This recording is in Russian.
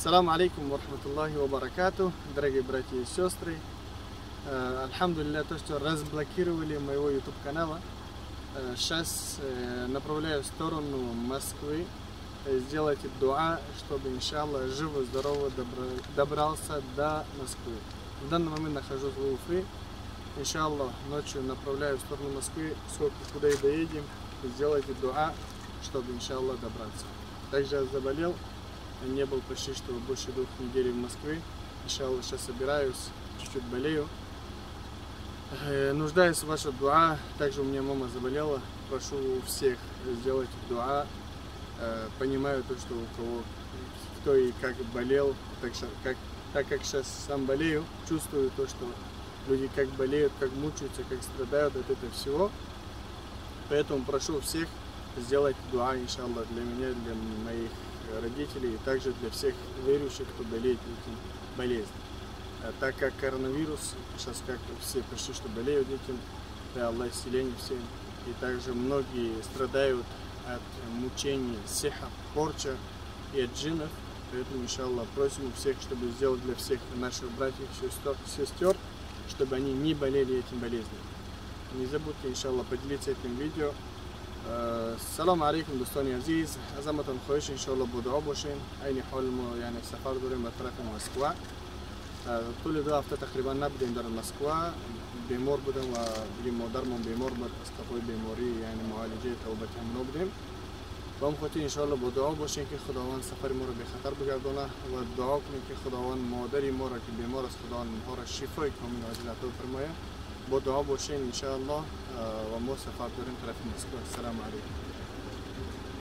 Ассаламу алейкум ва рахматуллахи ва баракату, дорогие братья и сестры. Альхамдулилля, то, что разблокировали моего YouTube канала. Сейчас направляю в сторону Москвы. Сделайте дуа, чтобы, иншаллах, живо-здорово добрался до Москвы. В данный момент нахожусь в Уфе. Иншаллах, ночью направляю в сторону Москвы. Сколько куда и доедем, сделайте дуа, чтобы, иншаллах, добраться. Также я заболел. Не был почти что больше 2 недель в Москве. Иншаллах, сейчас собираюсь, чуть-чуть болею. Нуждаюсь в вашей дуа. Также у меня мама заболела. Прошу всех сделать дуа. Понимаю то, что у кого кто и как болел, так как сейчас сам болею, чувствую то, что люди как болеют, как мучаются, как страдают от этого всего. Поэтому прошу всех сделать дуа, иншаллах, для меня, для моих родителей и также для всех верующих, кто болеет этим болезнью. Так как коронавирус, сейчас как все почти что болеют этим, да, Аллах исцеление всем. И также многие страдают от мучений, сихр, порча и от джиннов. Поэтому, иншаллах, просим всех, чтобы сделать для всех наших братьев и сестер, чтобы они не болели этим болезнью. Не забудьте, иншаллах, поделиться этим видео. السلام عليكم دوستانی عزیز، ازتون خواهش ان شاء الله با دعا باشین. عین حال ما یعنی سفر داریم به طرف مسکو. طول 2 هفته تقریبا نبودیم در مسکو. بیمار بودم و دیگه مادرمون بیمار بود، از قبل بیماری یعنی معالجه توبتی هم نبودیم. و هم خاطر ان شاء الله با دعا باشین که خداوند سفر ما رو به خطر بگردونه و دعا کنیم که خداوند مادری ما را که بیمار است خداوند ما را شفای کامل عاجل عطا فرماید. با دعا باشین ان شاء الله و ما سفر داریم طرف مسکو. السلام علیکم.